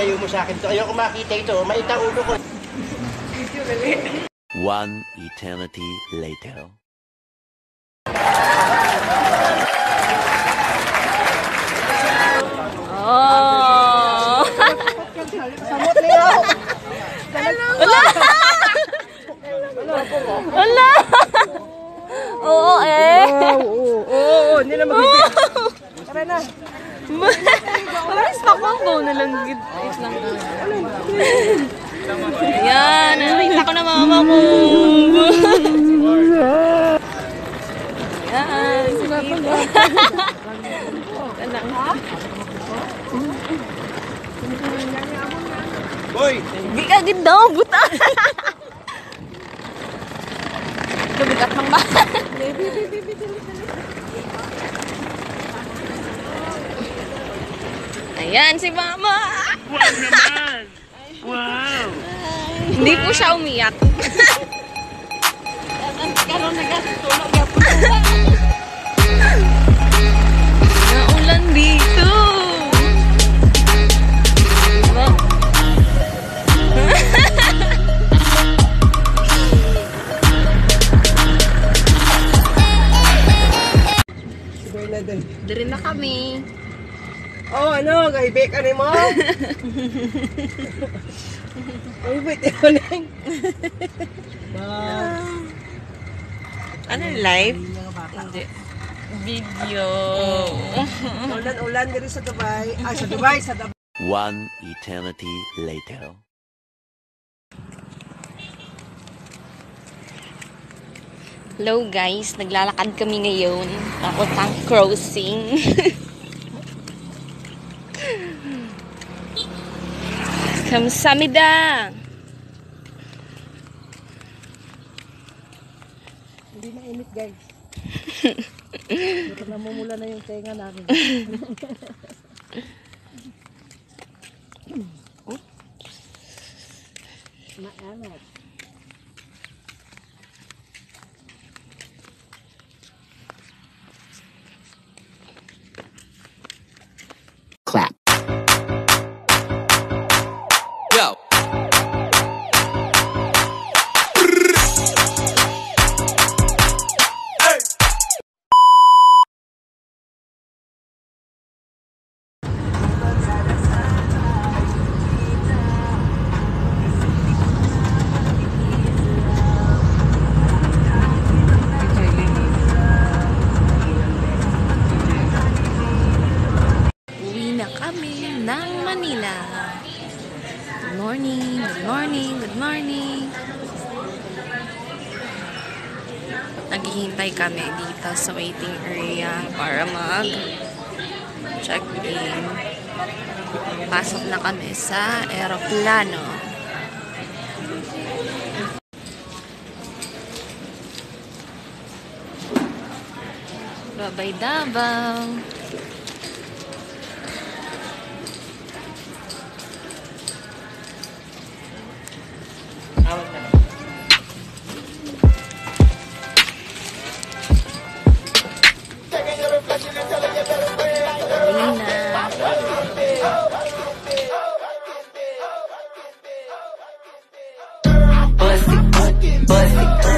Ilayo mo sa akin to. Ayoko makita ito. Maita ulo ko. One eternity later. Oh! Samot niyo! Wala! Wala! Oo eh! Oo, hindi na mag-ibig. Tara na. Maris pa ko na lang. Wait lang. Ayan, nakita ko na mama ko. Ayan, sige. Boy! Di ka agad daw, buta. Lumigat ng bahan. Ayan, si mama. Wow naman! Wow! Hindi po siya umiyak. Naulan dito. Diba? Siguro na din. Dari na kami. Oh, ano? Kaibig ka ni mo? Kaibig, ito lang. Ano live? Hindi. Video. Ulan-ulan diri sa Dubai. Ah, sa Dubai, sa Dubai. One eternity later. Hello guys, naglalakad kami ngayon. Papuntang crossing. Kamsamida! Hindi mainit, guys. Namumula na yung tenga namin. Maanat. Clap. Go. Kami ng Manila. Good morning, good morning, good morning. Naghihintay kami dito sa waiting area para mag-check-in. Pasok na kami sa aeroplano. Bye-bye Davao. Bust it,